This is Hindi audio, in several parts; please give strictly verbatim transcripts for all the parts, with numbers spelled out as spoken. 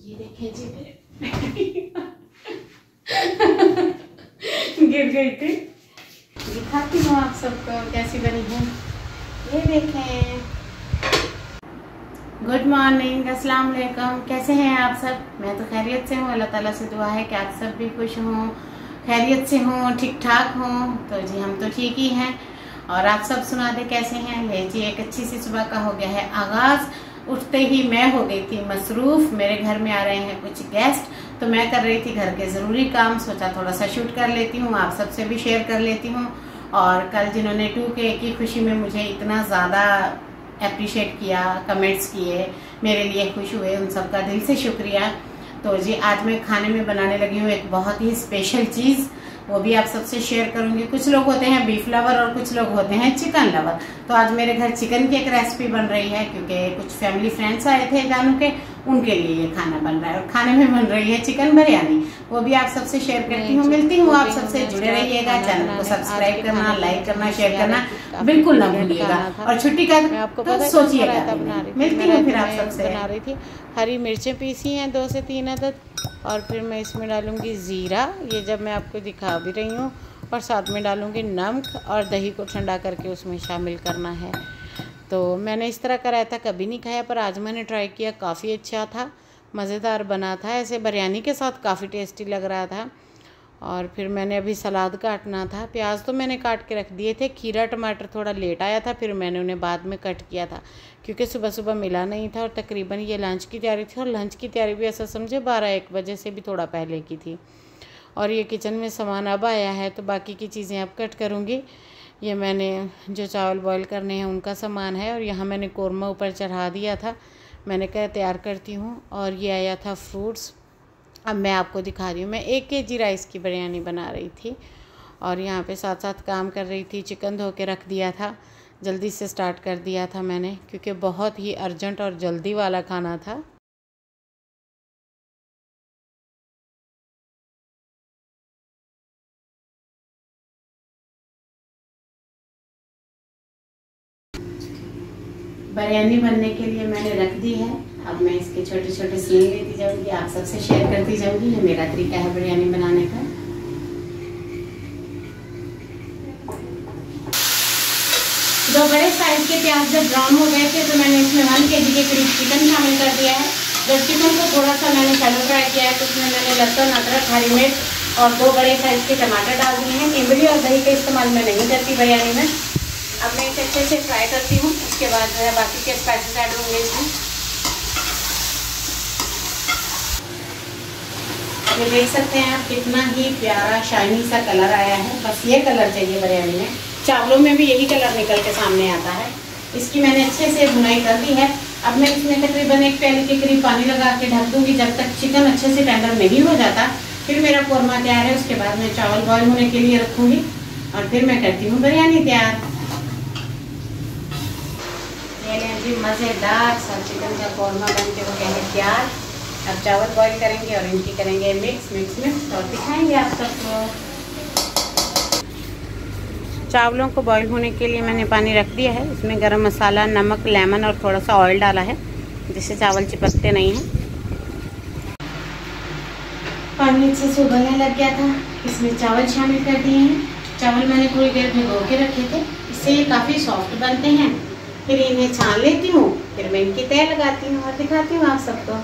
ये देखिए जी मेरे गिर गई थी। दिखाती हूँ आप सबको कैसी बनी है। ये देखें। गुड मॉर्निंग, अस्सलाम वालेकुम। कैसे हैं आप सब? मैं तो खैरियत से हूँ। अल्लाह ताला से दुआ है कि आप सब भी खुश हों, खैरियत से हों, ठीक ठाक हों। तो जी हम तो ठीक ही हैं। और आप सब सुना दे कैसे हैं। ले जी एक अच्छी सी सुबह का हो गया है आगाज। उठते ही मैं हो गई थी मसरूफ। मेरे घर में आ रहे हैं कुछ गेस्ट, तो मैं कर रही थी घर के जरूरी काम। सोचा थोड़ा सा शूट कर लेती हूँ, आप सबसे भी शेयर कर लेती हूँ। और कल जिन्होंने टू के की खुशी में मुझे इतना ज्यादा अप्रिशिएट किया, कमेंट्स किए, मेरे लिए खुश हुए, उन सबका दिल से शुक्रिया। तो जी आज मैं खाने में बनाने लगी हूँ एक बहुत ही स्पेशल चीज, वो भी आप सबसे शेयर करूंगी। कुछ लोग होते हैं बीफ लवर और कुछ लोग होते हैं चिकन लवर। तो आज मेरे घर चिकन की एक रेसिपी बन रही है, क्योंकि कुछ फैमिली फ्रेंड्स आए थे जानू के, उनके लिए ये खाना बन रहा है। और खाने में बन रही है चिकन बिरयानी, वो भी आप सबसे शेयर करती हूँ। मिलती हूँ आप सबसे, जुड़े रहिएगा। चैनल को सब्सक्राइब करना, लाइक करना, शेयर करना बिल्कुल ना भूलिएगा। और छुट्टी का तो सोचिएगा। मिलती हूँ फिर आप सबसे। बना रही थी, हरी मिर्चें पीसी हैं दो से तीन अदद, और फिर मैं इसमें डालूंगी ज़ीरा, ये जब मैं आपको दिखा भी रही हूँ। और साथ में डालूंगी नमक और दही को ठंडा करके उसमें शामिल करना है। तो मैंने इस तरह का रायता कभी नहीं खाया, पर आज मैंने ट्राई किया, काफ़ी अच्छा था, मज़ेदार बना था। ऐसे बिरयानी के साथ काफ़ी टेस्टी लग रहा था। और फिर मैंने अभी सलाद काटना था। प्याज तो मैंने काट के रख दिए थे, खीरा टमाटर थोड़ा लेट आया था, फिर मैंने उन्हें बाद में कट किया था, क्योंकि सुबह सुबह मिला नहीं था। और तकरीबन ये लंच की तैयारी थी, और लंच की तैयारी भी ऐसा समझे बारह एक बजे से भी थोड़ा पहले की थी। और ये किचन में सामान अब आया है, तो बाकी की चीज़ें अब कट करूँगी। ये मैंने जो चावल बॉईल करने हैं उनका सामान है, और यहाँ मैंने कौरमा ऊपर चढ़ा दिया था, मैंने कहा तैयार करती हूँ। और ये आया था फ्रूट्स। अब मैं आपको दिखा रही हूँ, मैं एक केजी राइस की बिरयानी बना रही थी, और यहाँ पे साथ साथ काम कर रही थी। चिकन धो के रख दिया था, जल्दी से स्टार्ट कर दिया था मैंने, क्योंकि बहुत ही अर्जेंट और जल्दी वाला खाना था। बिरयानी बनने के लिए मैंने रख दी है। अब मैं इसके छोटे छोटे सीन लेती जाऊंगी, आप सबसे शेयर करती जाऊंगी। ये मेरा तरीका है बिरयानी बनाने का। दो बड़े साइज के प्याज जब ब्राउन हो गए थे, तो मैंने इसमें वन के जी के करीब चिकन शामिल कर दिया है। जब चिकन को थोड़ा सा मैंने शैलो फ्राई किया है, तो उसमें मैंने लहसुन, अदरक, हरी मिर्च और दो बड़े साइज के टमाटर डाल दिए हैं। इमली और दही का इस्तेमाल मैं नहीं करती बिरयानी में। अब मैं इसे अच्छे से फ्राई करती हूँ, उसके बाद जो है बाकी के स्पाइसेस ऐड होंगे इसमें। ये देख सकते हैं आप कितना ही प्यारा शाइनी सा कलर आया है। बस ये कलर चाहिए बिरयानी में। चावलों में भी यही कलर निकल के सामने आता है। इसकी मैंने अच्छे से भुनाई कर दी है। अब मैं इसमें तकरीबन एक प्याली के करीब पानी लगा के ढक दूंगी, जब तक चिकन अच्छे से टेंडर नहीं हो जाता। फिर मेरा कौरमा तैयार है, उसके बाद मैं चावल बॉयल होने के लिए रखूँगी, और फिर मैं करती हूँ बिरयानी तैयार। जी मज़ेदार सा चिकन का कौरमा बन के हो गया है तैयार। अब चावल बॉईल करेंगे और इनकी करेंगे मिक्स मिक्स मिक्स और दिखाएंगे आप सबको। चावलों को बॉईल होने के लिए मैंने पानी रख दिया है। इसमें गरम मसाला, नमक, लेमन और थोड़ा सा ऑयल डाला है, जिससे चावल चिपकते नहीं हैं। पानी अच्छे से उबलने लग गया था, इसमें चावल शामिल कर दिए हैं। चावल मैंने थोड़ी देर भिगो के रखे थे, इससे ये काफ़ी सॉफ्ट बनते हैं। फिर इन्हें छान लेती हूँ, फिर मैं इनकी तय लगाती हूँ और दिखाती हूँ आप सबको।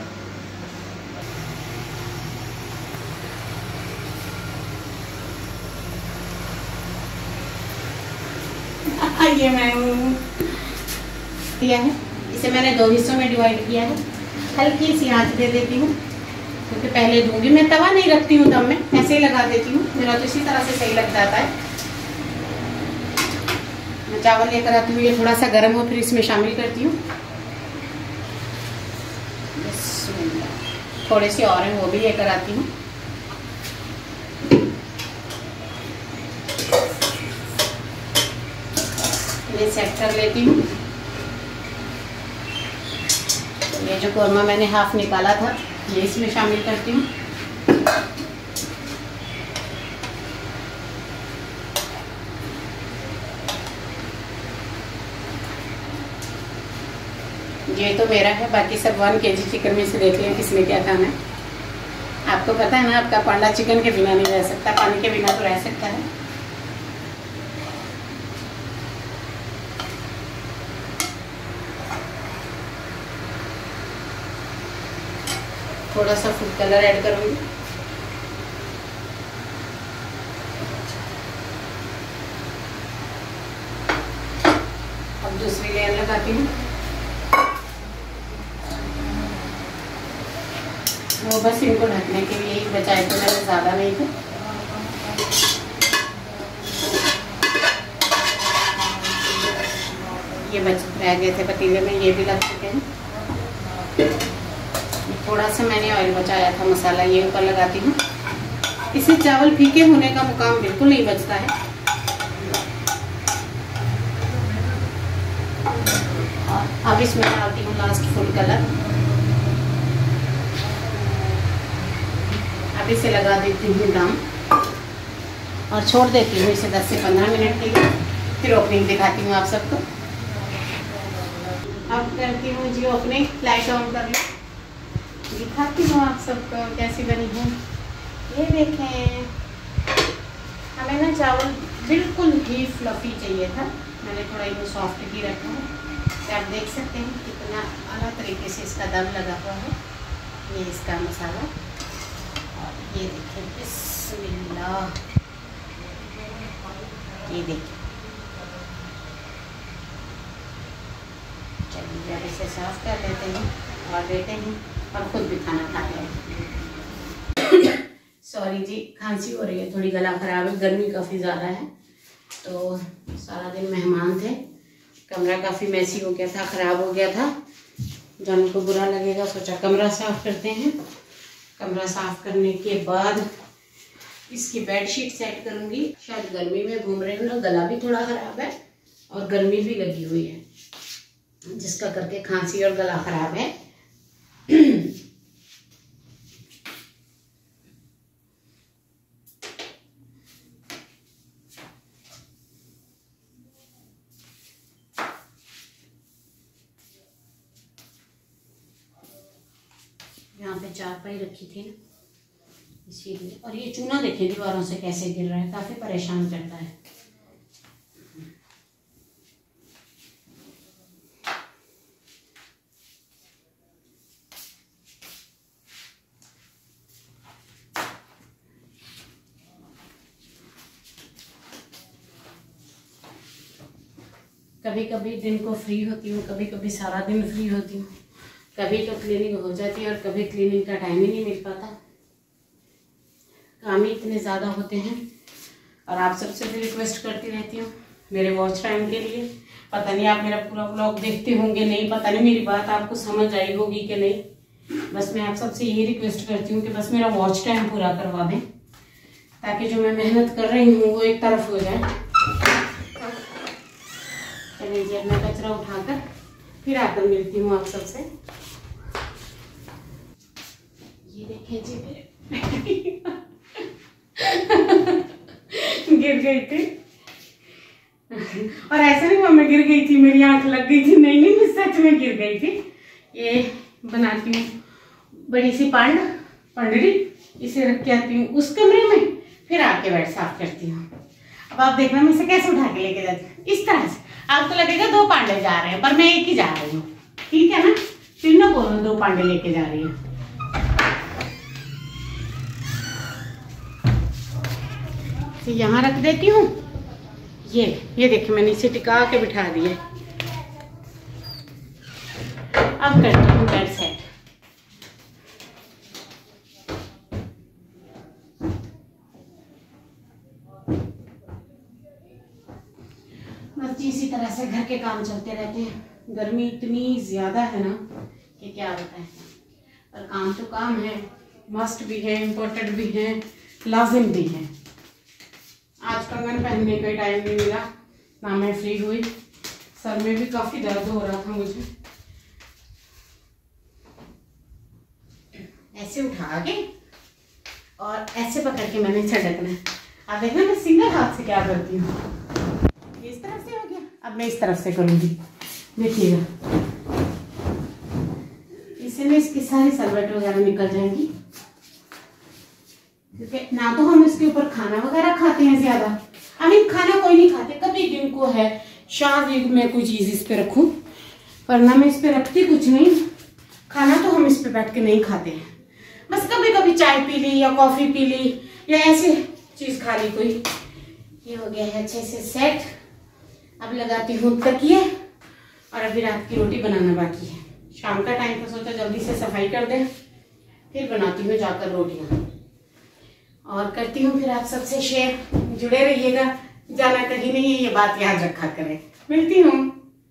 ये मैं दिया है, इसे मैंने दो हिस्सों में डिवाइड किया है। हल्की सी आंच दे देती हूँ, क्योंकि तो पहले दूंगी। मैं तवा नहीं रखती हूँ दम में, ऐसे ही लगा देती हूँ। मेरा तो इसी तरह से सही लग जाता है। मैं चावल लेकर आती हूँ, ये थोड़ा सा गर्म हो, फिर इसमें शामिल करती हूँ। थोड़े से और हैं, वो भी लेकर आती हूँ। ये सेट कर लेती हूँ। तो ये जो कौरमा मैंने हाफ निकाला था, ये इसमें शामिल करती हूँ। ये तो मेरा है, बाकी सब वन के जी चिकन में से देख लिया किसने क्या खाना है। आपको पता है ना, आपका पांडा चिकन के बिना नहीं रह सकता, पानी के बिना तो रह सकता है। थोड़ा सा फूड कलर ऐड करूंगी। अब दूसरी लेयर लगाती हूँ। वो बस इनको ढकने के लिए ही बचाए थे मैंने, ज़्यादा नहीं थे। ये बच रह गए थे पतीले में, ये भी लग चुके हैं। थोड़ा सा मैंने ऑयल बचाया था, मसाला ये ऊपर लगाती हूँ। इससे चावल फीके होने का मुकाम बिल्कुल नहीं बचता है। और अब इसमें डालती हूँ लास्ट फूड कलर। अब इसे लगा देती हूँ दम और छोड़ देती हूँ इसे दस से पंद्रह मिनट के लिए। फिर ओपनिंग दिखाती हूँ आप सबको। अब करती हूँ जी ओपनिंग, लाइट ऑन कर लो, दिखाती हूँ आप सबको कैसी बनी है। ये देखें, हमें ना चावल बिल्कुल ही फ्लफी चाहिए था, मैंने थोड़ा इनको सॉफ्ट ही रखा है। तो आप देख सकते हैं कितना अलग तरीके से इसका दम लगा हुआ है। ये इसका मसाला, और ये देखिए बिस्मिल्लाह, ये देखिए। चलिए अब इसे साफ कर लेते हैं और देते हैं और खुद भी खाना खाते हैं। सॉरी जी, खांसी हो रही है, थोड़ी गला खराब है, गर्मी काफ़ी ज़्यादा है। तो सारा दिन मेहमान थे, कमरा काफ़ी मैसी हो गया था, ख़राब हो गया था। जाने को बुरा लगेगा, सोचा कमरा साफ़ करते हैं। कमरा साफ़ करने के बाद इसकी बेडशीट सेट करूँगी। शायद गर्मी में घूम रही हूँ ना, गला भी थोड़ा ख़राब है और गर्मी भी लगी हुई है, जिसका करके खांसी और गला ख़राब है। यहाँ पे चारपाई रखी थी ना, इसीलिए। और ये चूना देखिए दीवारों से कैसे गिर रहा है, काफी परेशान करता है। कभी कभी दिन को फ्री होती हूँ, कभी कभी सारा दिन फ्री होती हूँ, कभी तो क्लीनिंग हो जाती है और कभी क्लीनिंग का टाइम ही नहीं मिल पाता। काम ही इतने ज़्यादा होते हैं। और आप सबसे भी रिक्वेस्ट करती रहती हूँ मेरे वॉच टाइम के लिए। पता नहीं आप मेरा पूरा व्लॉग देखते होंगे, नहीं पता नहीं मेरी बात आपको समझ आई होगी कि नहीं। बस मैं आप सबसे यही रिक्वेस्ट करती हूँ कि बस मेरा वॉच टाइम पूरा करवा दें, ताकि जो मैं मेहनत कर रही हूँ वो एक तरफ हो जाए। चलिए जी, अब मैं कचरा उठाकर फिर आकर मिलती हूँ आप सबसे। ये देखें जी मेरे गिर गई थी, और ऐसा नहीं हुआ मैं गिर गई थी, मेरी आंख लग गई थी, नहीं नहीं मैं सच में गिर गई थी। ये बनाती हूँ बड़ी सी पांड पंडरी, इसे रख के आती हूँ उस कमरे में, फिर आके बेड साफ करती हूँ। अब आप देखना मैं इसे कैसे उठा के लेके जाती हूँ, इस तरह से। आपको लगेगा दो पांडे जा रहे हैं, पर मैं एक ही जा रही हूँ, ठीक है ना। फिर ना बोलो दो पांडे लेके जा रही है। तो यहाँ रख देती हूँ। ये ये देखिए मैंने इसे टिका के बिठा दिए। अब करती हूँ बेड सेट। बस इसी तरह से घर के काम चलते रहते हैं। गर्मी इतनी ज्यादा है ना कि क्या बताएं। पर काम तो काम है, मस्ट भी है, इम्पोर्टेंट भी है, लाजिम भी है। आज कंगन पहनने का टाइम नहीं मिला, ना मैं फ्री हुई। सर में भी काफी दर्द हो रहा था मुझे। ऐसे उठा के और ऐसे पकड़ के मैंने झटकना है। आप देखना मैं सिंगल हाथ से क्या करती हूँ। इस तरफ से हो गया, अब मैं इस तरफ से करूंगी, देखिएगा। इससे ना इसकी सारी सलवट वगैरह निकल जाएंगी, क्योंकि ना तो हम इसके ऊपर खाना वगैरह खाते हैं ज्यादा। आई मीन खाना कोई नहीं खाते, कभी दिन को है शाम में कोई चीज इस पे रखूं, वरना मैं इस पे रखती कुछ नहीं। खाना तो हम इस पे बैठ के नहीं खाते हैं, बस कभी कभी चाय पी ली या कॉफी पी ली या ऐसी चीज खा ली कोई। ये हो गया है अच्छे से सेट। अब लगाती हूँ तकिए, और अभी रात की रोटी बनाना बाकी है। शाम का टाइम था, सोचा जल्दी से सफाई कर दें, फिर बनाती हूँ जाकर रोटियाँ और करती हूँ फिर आप सबसे शेयर। जुड़े रहिएगा, जाना कहीं नहीं है, ये बात याद रखा करें। मिलती हूँ।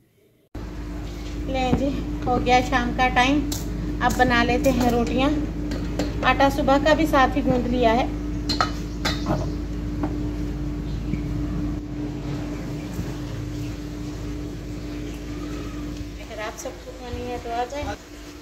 ले जी, हो गया शाम का टाइम, अब बना लेते हैं रोटियाँ। आटा सुबह का भी साथ ही गूंद लिया है। अगर आप सबको खानी है तो आ जाए।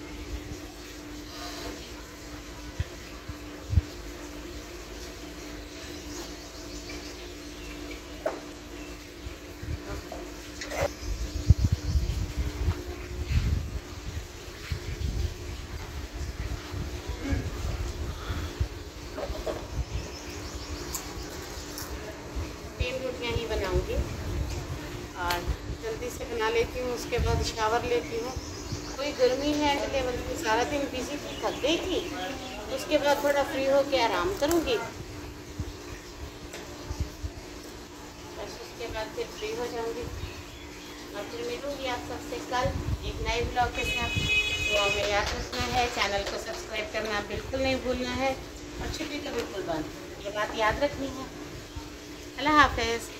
रोटियाँ ही बनाऊंगी और जल्दी से बना लेती हूँ, उसके बाद शावर लेती हूँ। कोई गर्मी है लेवल की, सारा दिन बिजी थी, थक गई थी, उसके बाद थोड़ा फ्री होके आराम करूँगी, बस उसके बाद फिर फ्री हो जाऊँगी और फिर मिलूँगी आप सबसे कल एक नए ब्लॉग के साथ। तो हमें याद रखना है, चैनल को सब्सक्राइब करना बिल्कुल नहीं भूलना है और छुट्टी का बिल्कुल बंद, ये बात याद रखनी है। अल्लाह हाफ़िज़।